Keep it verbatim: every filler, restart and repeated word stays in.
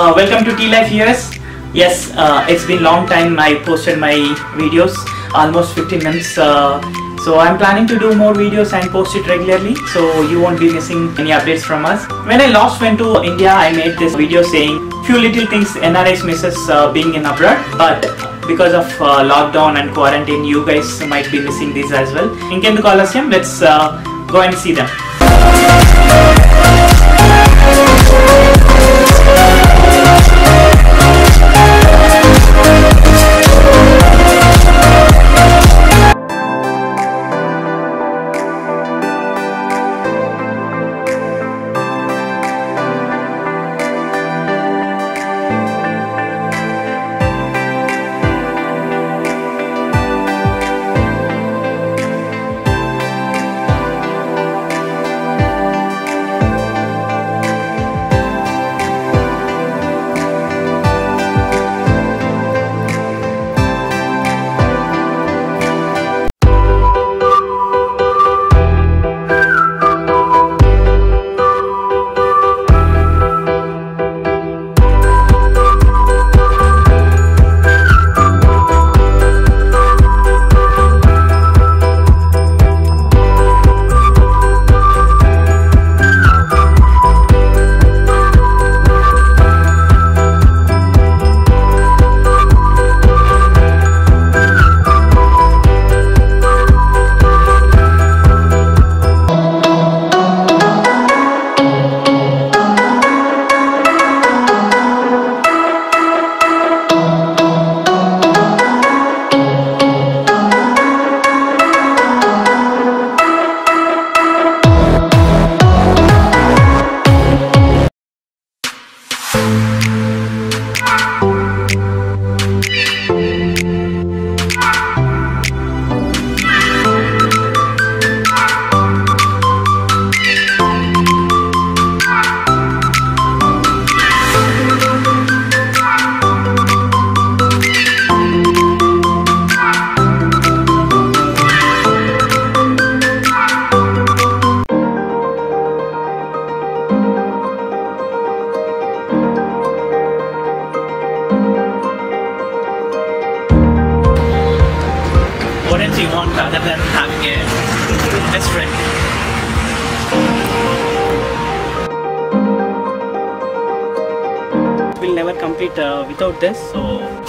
uh, welcome to TLife U S. Yes, uh, it's been long time I posted my videos, almost fifteen months. Uh, so I'm planning to do more videos and post it regularly, so you won't be missing any updates from us. When I last went to India, I made this video saying few little things N R Is misses uh, being in abroad, but because of uh, lockdown and quarantine, you guys might be missing these as well. In the Colosseum, let's uh, go and see them. What else you want other than having a best friend? We'll never complete uh, without this, so